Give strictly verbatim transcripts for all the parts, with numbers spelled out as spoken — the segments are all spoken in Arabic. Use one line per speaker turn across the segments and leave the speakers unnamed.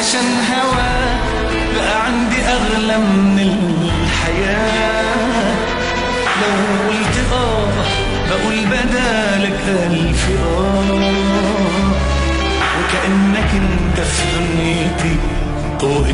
عشان هواك بقى عندي أغلى من الحياة. لو قلت آه بقول بدالك ألف آه، وكأنك انت في دنيتي طوق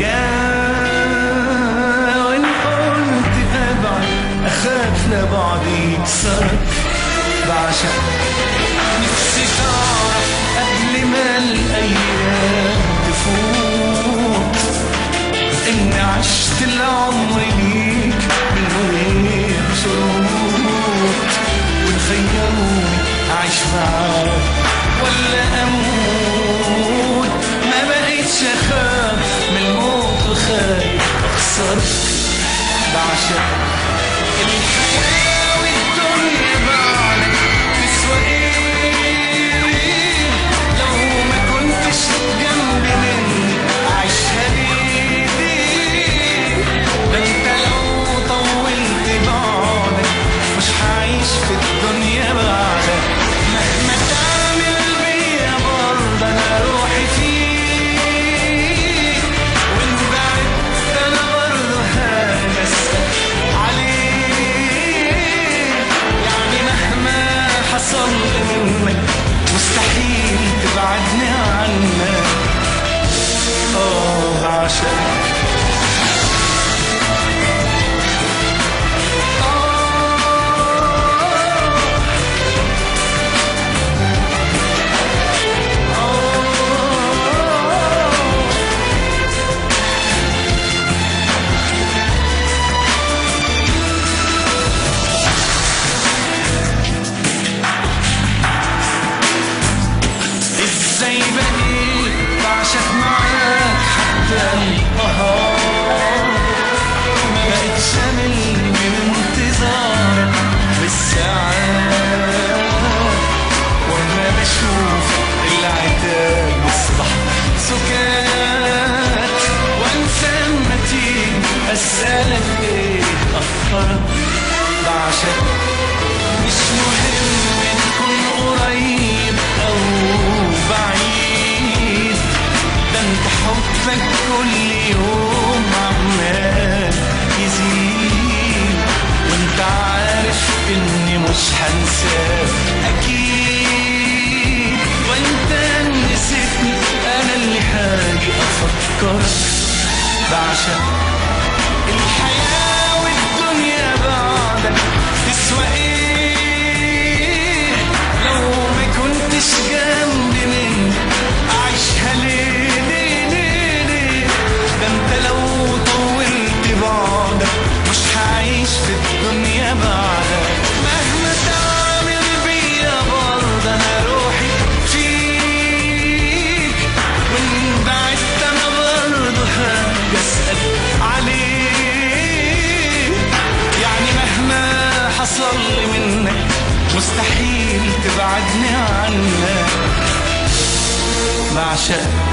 النجاة. وإن قلت أبعد أخاف لبعضي يكسرك، بعشق نفسي تعرف قبل ما الأيام تفوت إني عشت العمر ليك من غير شروط. وتخيروني أعيش معاك ولا أموت، ما بقيتش أخاف من الموت وخايف أخسرك. بعشق الحياة والدنيا بعدك تسوى إيه؟ لو ما كنتش جنبي مني أعيشها ليه؟ ده أنت لو طولت بعدك مش هعيش في الدنيا بعدك. مهما تعمل بيا برضه أنا روحي فيك، وإن بعدت أنا برضه هنسأل عليك. يعني مهما حصل منك مستحيل تبعدني عنك. آه عشان ازاي بقيت بعشق معاك حتى النهار. ما بقتش امل من انتظارك بالساعات، وما بشوف العتاب يصبح سكات. وانسى اما تيجي اسالك ايه اخرك. بعشق مش مهم تكون قريب او بعيد، ده انت حبك كل يوم عمال يزيد. وانت عارف اني مش هنساك اكيد، وانت نسيتني انا اللي هاجي افكرك. بعشق الحياة والدنيا بعدك تسوى ايه؟ لو ما كنتش جنبي مني أعيشها ليه ليه ليه ليه؟ ده انت لو طولت بعدك مش هعيش في الدنيا بعدك. مهما تعمل بيا برضه أنا روحي فيك، وإن بعدت أنا برضه هاجي أسأل عليك. يعني مهما حصل لي منك مستحيل تبعدني عنك. بعشق